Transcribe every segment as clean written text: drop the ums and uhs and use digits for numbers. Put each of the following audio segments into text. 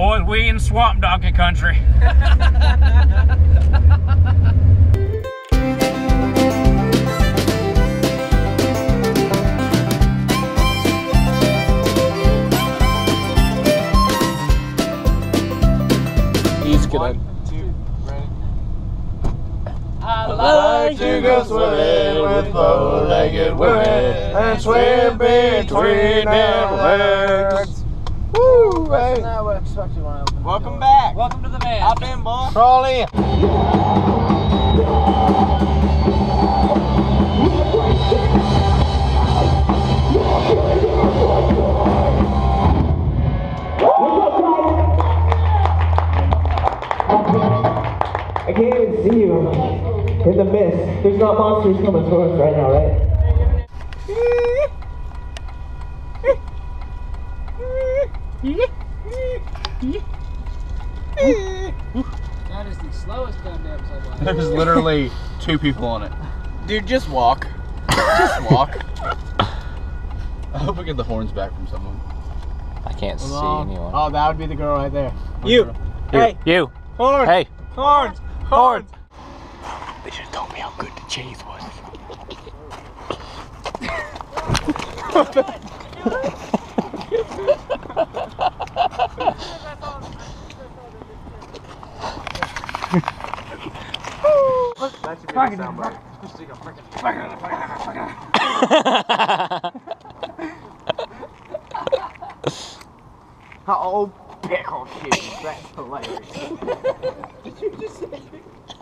Boys, we in swamp donkey country. He's gonna. 1, 2, ready? I like to go swimming with bow-legged women and swim between their legs. Woo! Hey. Welcome back. Welcome to the van. Hop in, boy. Crawl in. I can't even see you in the mist. There's not monsters coming towards us right now, right? That is the slowest Gundam subway. There's literally 2 people on it. Dude, just walk. Just walk. I hope we get the horns back from someone. I can't see anyone. Oh, that would be the girl right there. You. Hey. You. Horns. Hey. Horns. Horns. They should have told me how good the cheese was. That should be the soundbite. Oh, pickle cheese. That's hilarious. Did you just say pickle?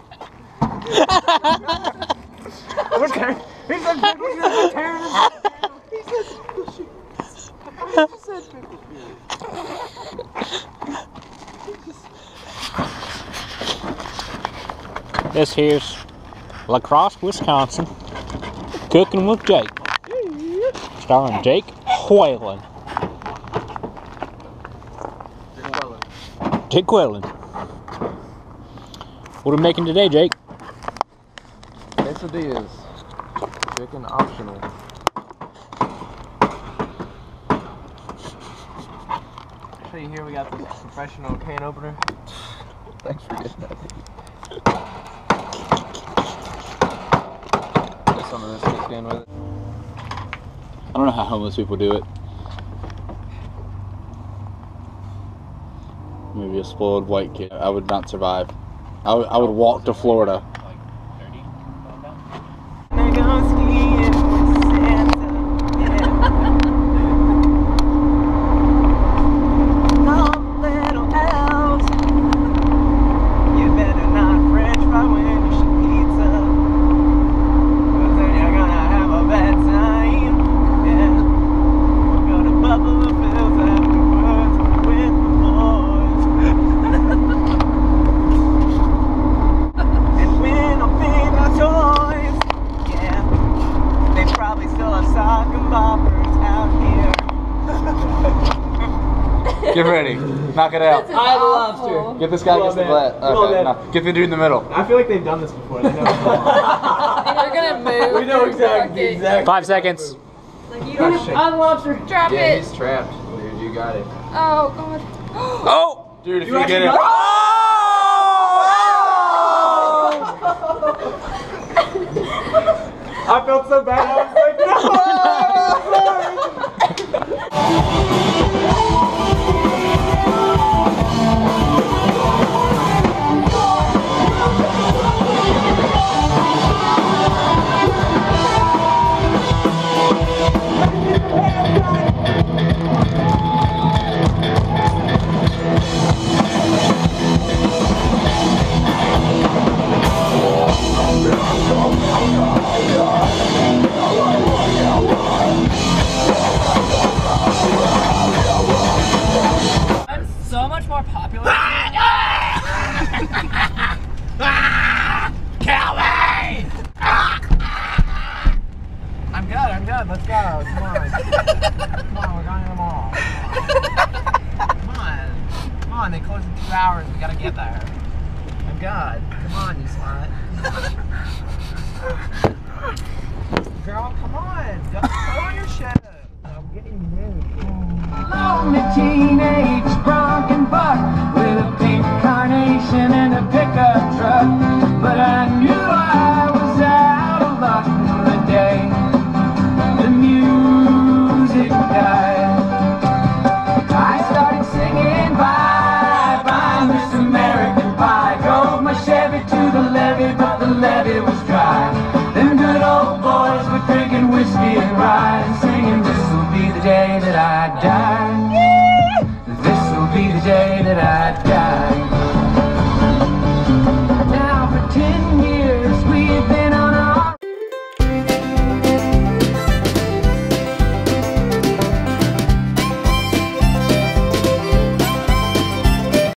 Okay. He said pickle shoes are terrible. He said pickle shoes. He just said pickle shoes. This here's La Crosse, Wisconsin. Cooking with Jake. Starring Jake Whalen. Jake Whalen. What are we making today, Jake? Quesadillas. Chicken optional. Actually, here we got the professional can opener. Thanks for getting that. Get some of this mixed in with it. I don't know how homeless people do it. Maybe a spoiled white kid. I would not survive. I would walk to Florida. Get ready. Knock it out. I lobster. Get this guy against the glass. Okay, no. Get the dude in the middle. I feel like they've done this before. They know. You're gonna move. We know exactly. 5 seconds. Like you don't have lobster. Drop Yeah, it. he's trapped. Dude, you got it. Oh god. Oh! Dude, if you get it. I felt so bad. I was like, I'm so much more popular. Kill me! I'm good. Let's go. Come on. Come on, we're going to the mall. Come on. They close in 2 hours. We gotta get there. I'm good. Come on, you slut. Girl, come on. Go on your shit. I'm getting nude. Lonely teenage drunken buck didn't die. I started singing bye, bye, Miss American Pie. Drove my Chevy to the levee, but the levee was dry. Them good old boys were drinking whiskey and rye and singing, this'll be the day that I die. This'll be the day that I